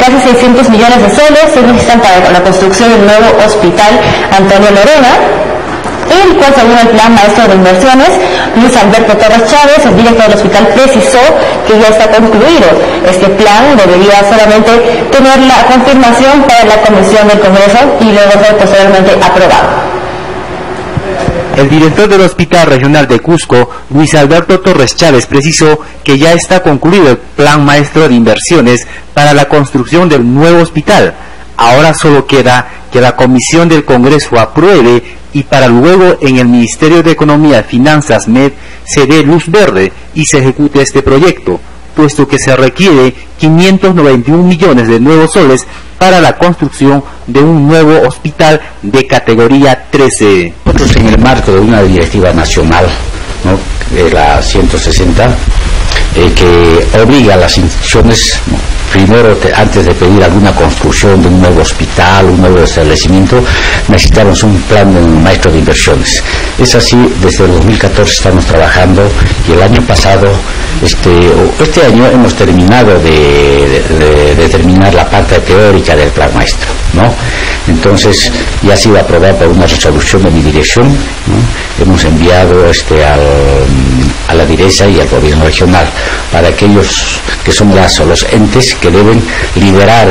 casi 600 millones de soles se necesitan para la construcción del nuevo hospital Antonio Lorena, el cual, según el plan maestro de inversiones, Luis Alberto Torres Chávez, el director del hospital, precisó que ya está concluido. Este plan debería solamente tener la confirmación para la comisión del Congreso y luego ser posteriormente aprobado. El director del Hospital Regional de Cusco, Luis Alberto Torres Chávez, precisó que ya está concluido el plan maestro de inversiones para la construcción del nuevo hospital. Ahora solo queda que la comisión del Congreso apruebe y para luego en el Ministerio de Economía, Finanzas, MED, se dé luz verde y se ejecute este proyecto, puesto que se requiere 591 millones de nuevos soles para la construcción de un nuevo hospital de categoría 13. Nosotros, en el marco de una directiva nacional, ¿no?, de la 160, que obliga a las instituciones, primero, antes de pedir alguna construcción de un nuevo hospital, un nuevo establecimiento, necesitamos un plan maestro de inversiones. Es así, desde el 2014 estamos trabajando y el año pasado, este año hemos terminado de terminar la parte teórica del plan maestro, ¿no? Entonces ya ha sido aprobado por una resolución de mi dirección, ¿no? Hemos enviado a la dirección y al gobierno regional para aquellos que son los entes que deben liderar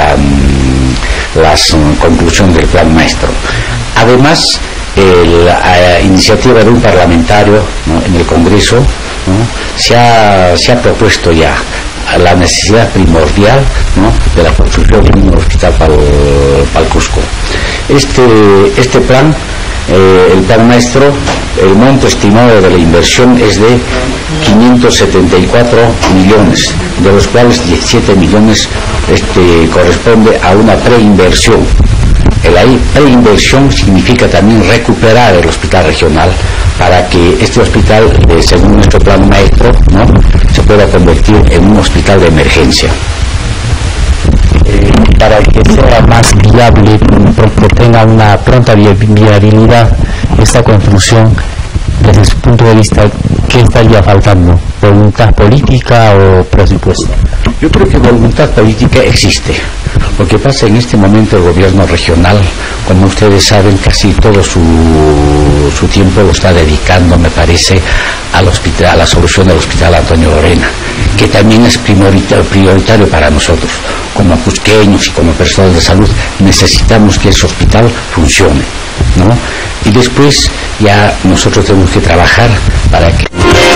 la conclusión del plan maestro. Además, la iniciativa de un parlamentario, ¿no?, en el Congreso, ¿no?, se ha propuesto ya la necesidad primordial, ¿no?, de la construcción de un hospital para el Cusco. Este plan, el plan maestro, el monto estimado de la inversión es de 574 millones, de los cuales 17 millones corresponde a una preinversión. La preinversión significa también recuperar el hospital regional para que este hospital, según nuestro plan maestro, ¿no?, se pueda convertir en un hospital de emergencia. Para que sea más viable, que tenga una pronta viabilidad esta construcción, desde su punto de vista, ¿qué estaría faltando? ¿Voluntad política o presupuesto? Yo creo que voluntad política existe. Lo que pasa en este momento, el gobierno regional, como ustedes saben, casi todo su tiempo lo está dedicando, me parece, al hospital, a la solución del hospital Antonio Lorena, que también es prioritario para nosotros. Como cusqueños y como personas de salud necesitamos que ese hospital funcione, ¿no? Y después ya nosotros tenemos que trabajar para que